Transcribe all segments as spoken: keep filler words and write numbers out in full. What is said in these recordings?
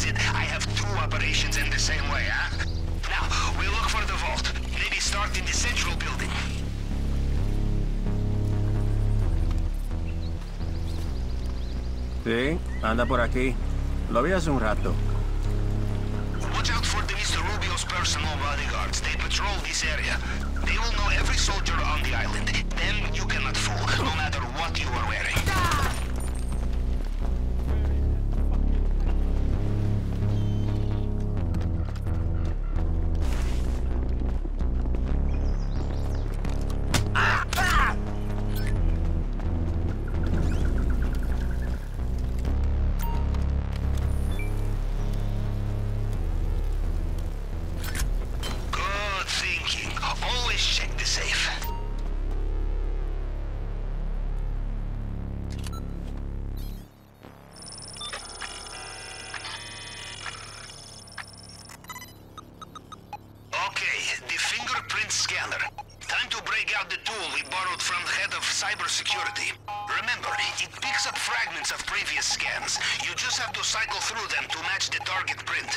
is it I have two operations in the same way, huh? Now, we'll look for the vault. Maybe start in the central building. Sí, anda por aquí. Lo vi hace un rato. Watch out for the Mister Rubio's personal bodyguards. They patrol this area. They will know every soldier on the island. Them you cannot fool, no matter what you are wearing. Cybersecurity. Remember, it picks up fragments of previous scans. You just have to cycle through them to match the target print.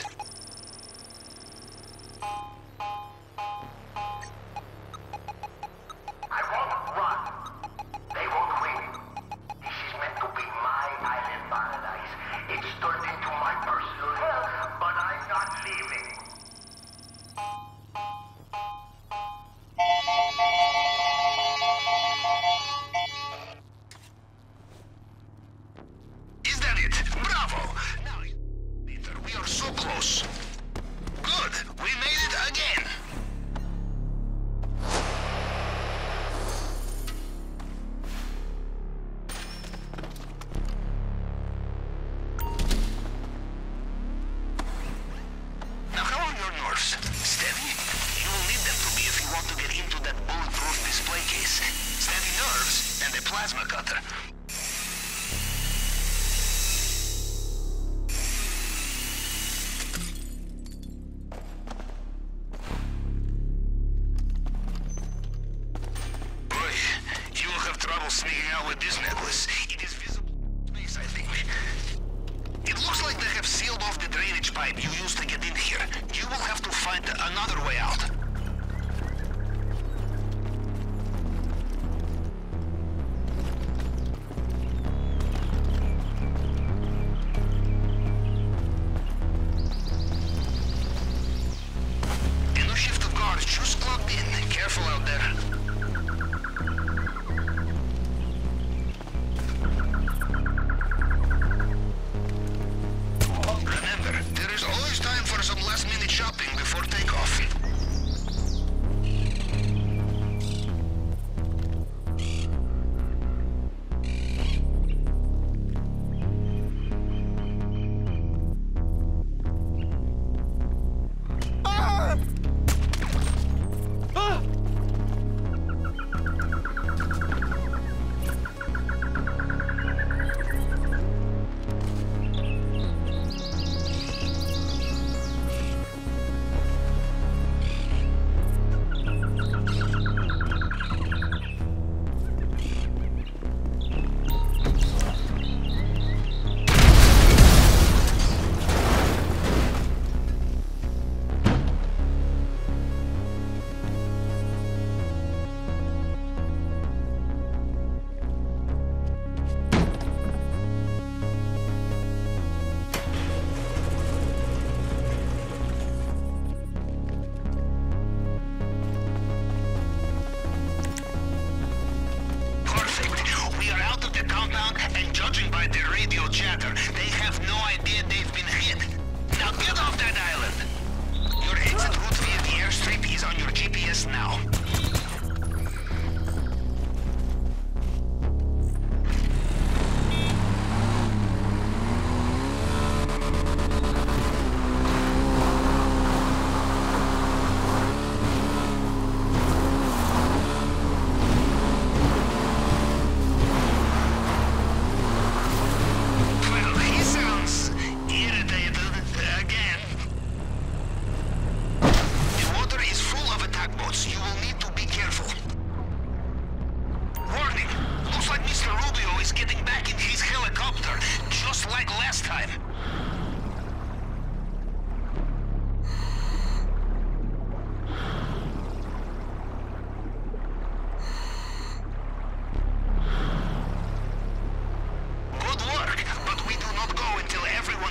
I won't run. They won't win. This is meant to be my island paradise. It's turned into my personal hell, but I'm not leaving. Sneaking out with this necklace. It is visible in space, I think. It looks like they have sealed off the drainage pipe you used to get in here. You will have to find another way out. A new shift of guards just clocked in. Careful out there. Shopping before takeoff. Ah! Ah! And judging by their radio chatter, they have no idea they've been hit. Now get off that island! Your exit route via the airstrip is on your G P S now.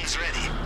weapons ready.